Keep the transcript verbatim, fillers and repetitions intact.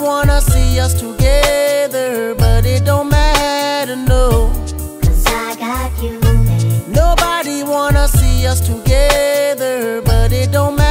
wanna see us together, but it don't matter, no. Cause I got you, babe. Nobody wanna see us together, but it don't matter.